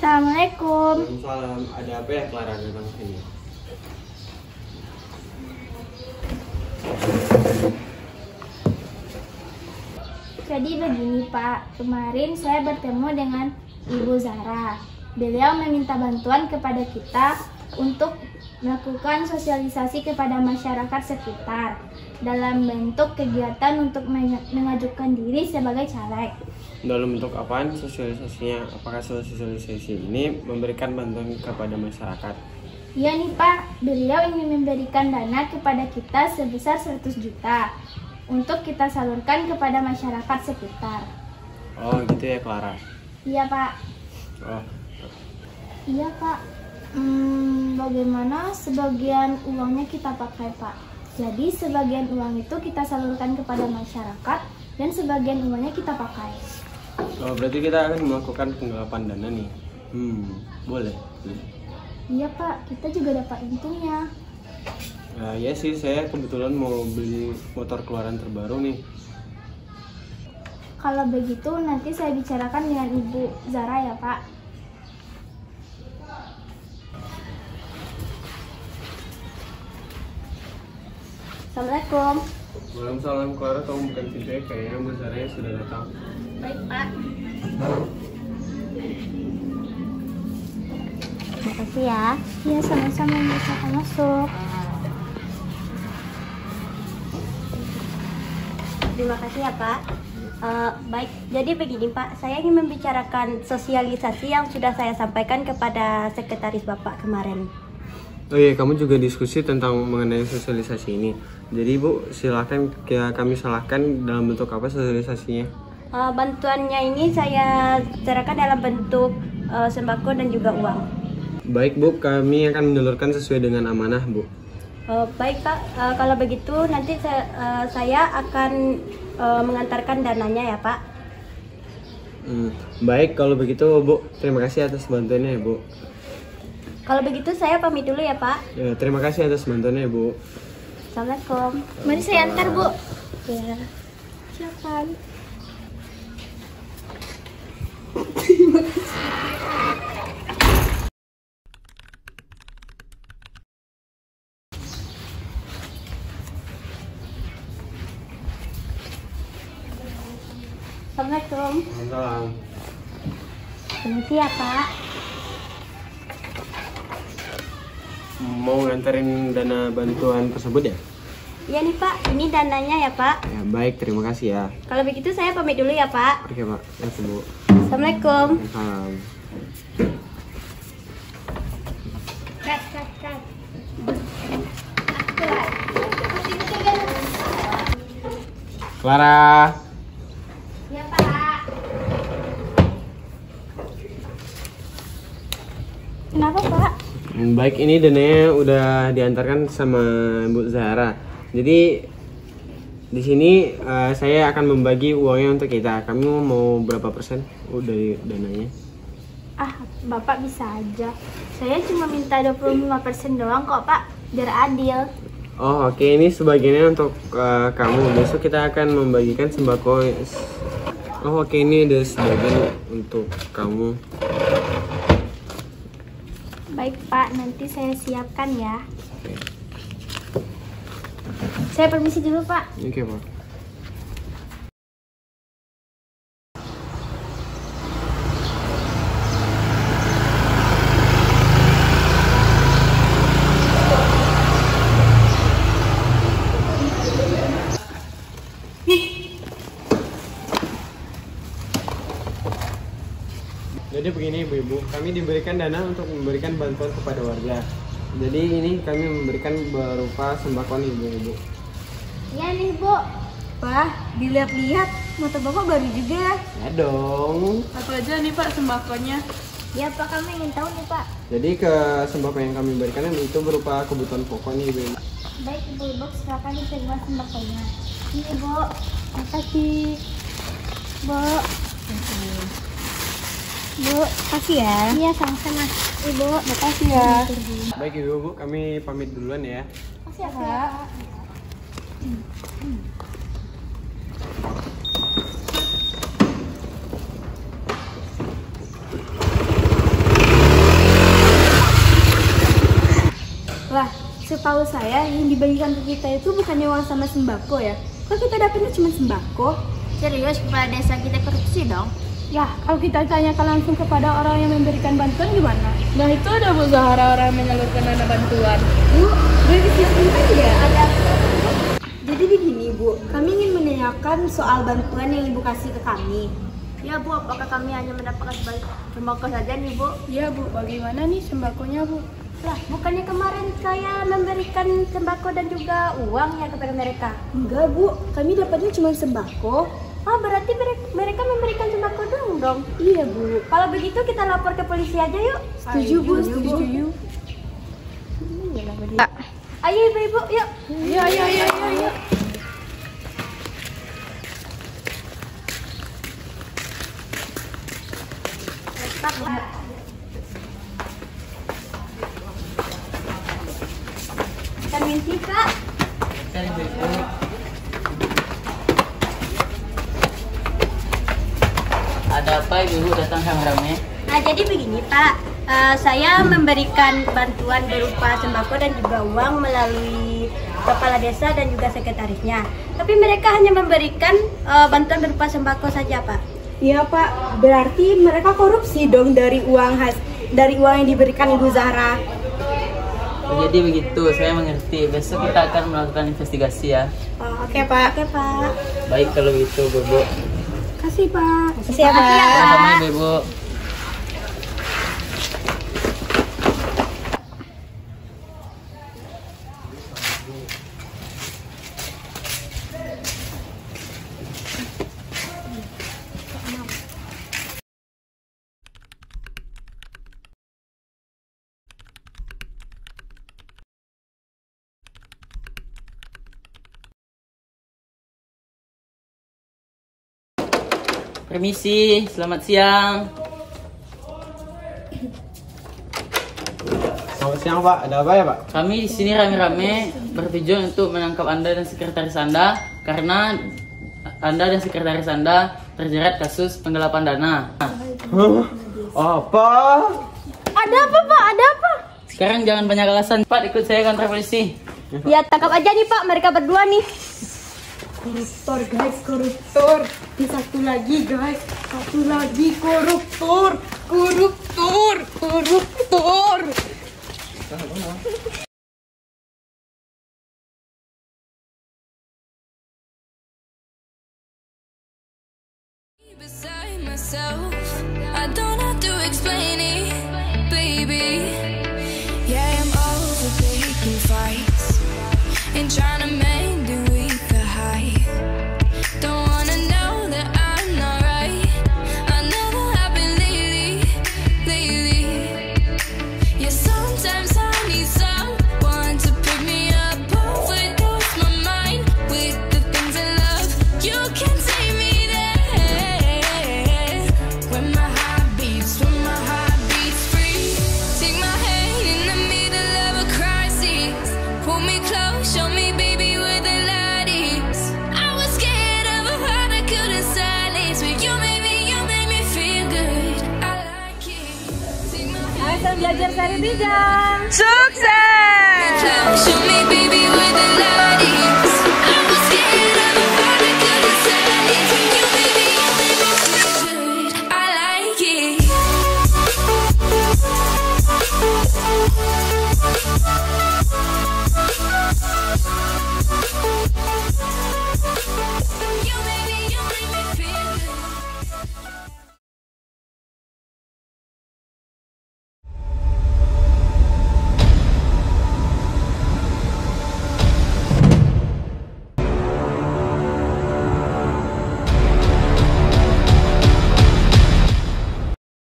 Assalamualaikum. Waalaikumsalam. Ada apa ya Clara datang sini? Jadi begini Pak, kemarin saya bertemu dengan Ibu Zara. Beliau meminta bantuan kepada kita untuk melakukan sosialisasi kepada masyarakat sekitar dalam bentuk kegiatan untuk mengajukan diri sebagai caleg. Dalam bentuk apaan sosialisasinya? Apakah sosialisasi ini memberikan bantuan kepada masyarakat? Iya nih Pak, beliau ingin memberikan dana kepada kita sebesar 100 juta untuk kita salurkan kepada masyarakat sekitar. Oh gitu ya Clara? Iya Pak. Oh. Iya Pak. Bagaimana sebagian uangnya kita pakai Pak? Jadi sebagian uang itu kita salurkan kepada masyarakat dan sebagian uangnya kita pakai. Oh berarti kita akan melakukan penggelapan dana nih? Boleh. Iya Pak, kita juga dapat untungnya. Ya sih, saya kebetulan mau beli motor keluaran terbaru nih. Kalau begitu nanti saya bicarakan dengan Ibu Zara ya Pak. Assalamualaikum. Waalaikumsalam Clara, kamu bukan pintunya, kayaknya Bu Zara sudah datang. Baik Pak. Terima kasih ya. Iya sama-sama, bisa masuk. Terima kasih ya Pak. Baik, jadi begini Pak, saya ingin membicarakan sosialisasi yang sudah saya sampaikan kepada sekretaris Bapak kemarin. Oh iya, kamu juga diskusi tentang mengenai sosialisasi ini. Jadi Bu, silakan kami salahkan dalam bentuk apa sosialisasinya? Bantuannya ini saya bicarakan dalam bentuk sembako dan juga uang. Baik Bu, kami akan menyalurkan sesuai dengan amanah Bu. Baik Pak, kalau begitu nanti saya akan mengantarkan dananya ya Pak. Baik, kalau begitu Bu, terima kasih atas bantuannya ya Bu. Kalau begitu saya pamit dulu ya Pak. Ya, terima kasih atas bantuannya ya Bu. Assalamualaikum. Mari saya antar Bu. Ya. Silakan. Assalamualaikum. Waalaikumsalam. Permisi ya Pak. Mau nganterin dana bantuan tersebut ya? Iya nih Pak, ini dananya ya Pak. Ya, baik, terima kasih ya. Kalau begitu saya pamit dulu ya Pak. Oke Pak, ya Bu. Assalamualaikum. Waalaikumsalam. Kat. Clara. Ya Pak. Kenapa Pak? Baik, ini dananya udah diantarkan sama Bu Zahra. Jadi di sini saya akan membagi uangnya untuk kita. Kamu mau berapa persen dari dananya? Bapak bisa aja. Saya cuma minta 25% doang kok Pak, biar adil. Oh oke, ini sebagiannya untuk kamu. Besok kita akan membagikan sembako. Oh oke, ini ada sebagian untuk kamu. Baik Pak, nanti saya siapkan ya. Saya permisi dulu Pak. Oke Pak. Jadi begini ibu-ibu, kami diberikan dana untuk memberikan bantuan kepada warga. Jadi ini kami memberikan berupa sembako nih ibu-ibu. Iya nih Bu. Wah, dilihat-lihat motor Bapak baru juga ya. Ya dong. Apa aja nih Pak sembakonya? Ya Pak, kami ingin tahu nih Pak. Jadi ke sembako yang kami berikan itu berupa kebutuhan pokok nih ibu-ibu. Baik Ibu, silakan diterima sembakonya. Ini Bu. Makasih. Bu. Bu, kasih ya. Iya sama-sama. Ibu, Makasih ya. Baik ibu-ibu, kami pamit duluan ya. makasih ya Pak. setahu saya yang dibagikan ke kita itu bukannya uang sama sembako ya. Kok kita dapetnya cuma sembako? Serius, kepala desa kita korupsi dong? Ya, kalau kita tanyakan langsung kepada orang yang memberikan bantuan gimana? Nah itu ada Bu Zahra, orang yang menyalurkan dana bantuan. Bu, dari sistem ya ada. Jadi begini Bu, kami ingin menanyakan soal bantuan yang Ibu kasih ke kami. Ya Bu, apakah kami hanya mendapatkan sembako saja nih Bu? Iya Bu, bagaimana nih sembakonya Bu? Lah, bukannya kemarin saya memberikan sembako dan juga uang ya kepada mereka? Enggak Bu, kami dapatnya cuma sembako. Oh, berarti mereka memberikan sembako dong? Iya Bu. Kalau begitu kita lapor ke polisi aja yuk. Setuju Bu, setuju. Ayo ibu-ibu, yuk. Iya. Permisi Kak. Ada apa ibu datang rame-rame? Nah jadi begini Pak, saya memberikan bantuan berupa sembako dan juga uang melalui kepala desa dan juga sekretarisnya. Tapi mereka hanya memberikan bantuan berupa sembako saja Pak. Iya Pak, berarti mereka korupsi dong dari uang yang diberikan Ibu Zahra. Jadi begitu, saya mengerti. Besok kita akan melakukan investigasi ya. Oke Pak. Baik kalau gitu, Bu. Kasih Pak. Kasih ya Pak. Sama-sama Ibu. Permisi, selamat siang. Selamat siang Pak, ada apa ya Pak? Kami di sini rame-rame bertujuan untuk menangkap Anda dan sekretaris Anda karena Anda dan sekretaris Anda terjerat kasus penggelapan dana. Hah? Apa? Ada apa Pak? Ada apa? Sekarang jangan banyak alasan. Pak, ikut saya kantor polisi. Ya tangkap aja nih Pak, mereka berdua nih. Koruptor guys, koruptor. Ini satu lagi guys, satu lagi koruptor. Beside myself, I don't have to explain it, baby. Yeah, I'm over picking fights and trying to mend it with the high. Don't wanna know that I'm not right. I never have been lately. Yeah, sometimes I need someone to pick me up, overdose my mind with the things I love. You can take me there when my heart beats free. Take my hand in the middle of a crisis. Pull me close, show me baby where the light is. I was scared of a heart I couldn't silence, but you made me feel good. I like it. Take my hand Belajar cari bijak. close.